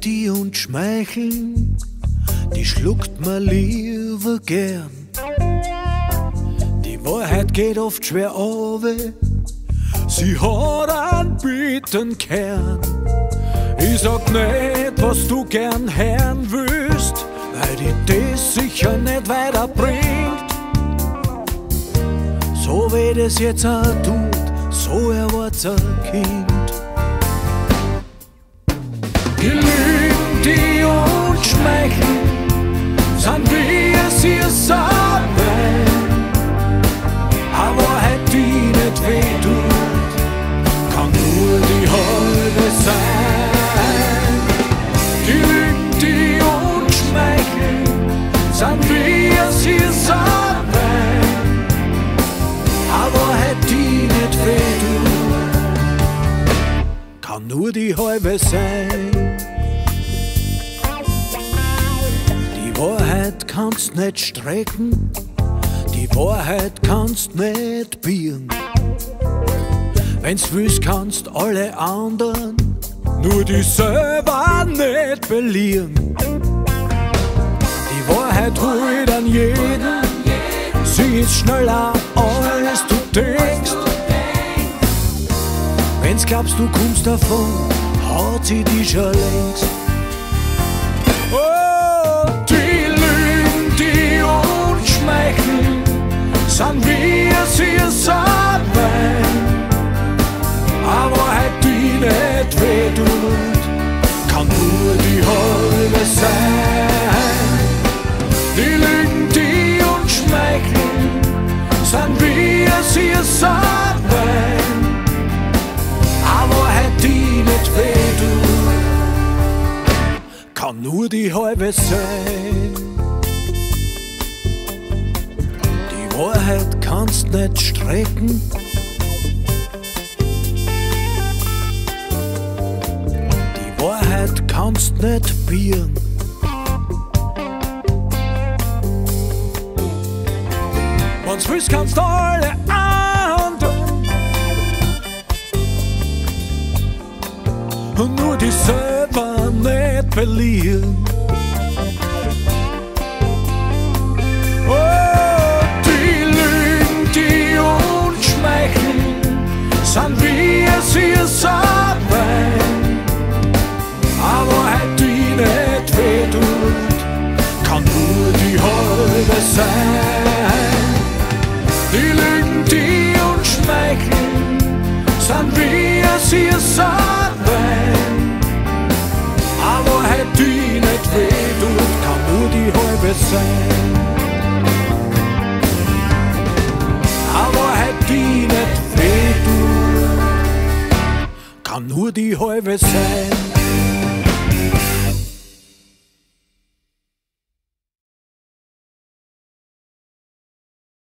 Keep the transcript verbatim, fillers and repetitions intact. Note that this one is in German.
die und schmeicheln, die schluckt man lieber gern. Die Wahrheit geht oft schwer runter, sie hat einen bitteren Kern. Ich sag nicht, was du gern hören willst, weil dich das sicher nicht weiterbringt. So wie das jetzt auch tut, so erwart's ein Kind. Die Lügen, die uns schmeicheln, sind wie es ihr sagt, eine Wahrheit, die nicht weh tut, kann nur die halbe sein. Die Lügen, die uns schmeicheln, sind wie es ihr sagt, eine Wahrheit, die nicht weh tut, kann nur die halbe sein. Die Wahrheit kannst nicht strecken, die Wahrheit kannst nicht biegen. Wenn's willst, kannst alle anderen, nur dich selber nicht belieren. Die Wahrheit holt an jeden, sie ist schneller als du denkst. Wenn's glaubst, du kommst davon, hat sie dich schon längst. Oh, die Lügen, die uns schmeicheln, sind wie es ihr sagt, eine Wahrheit, die nicht weh tut, kann nur die halbe sein. Die Lügen, die uns schmeicheln, sind wie es ihr sagt, eine Wahrheit, die nicht weh tut, kann nur die halbe sein. Die Wahrheit kannst nicht strecken, die Wahrheit kannst nicht biegen. Wenn's willst, kannst alle anderen und nur dich selber nicht verlieren. Oh, die Lügen, die uns schmeicheln, sind wie es ihr sagt, eine Wahrheit, die nicht weh tut, kann nur die halbe sein. Die Lügen, die uns schmeicheln, sind wie es ihr sagt, eine Wahrheit, die nicht weh tut, kann nur die halbe sein. Eine Wahrheit, die nicht weh tut, kann nur die halbe sein.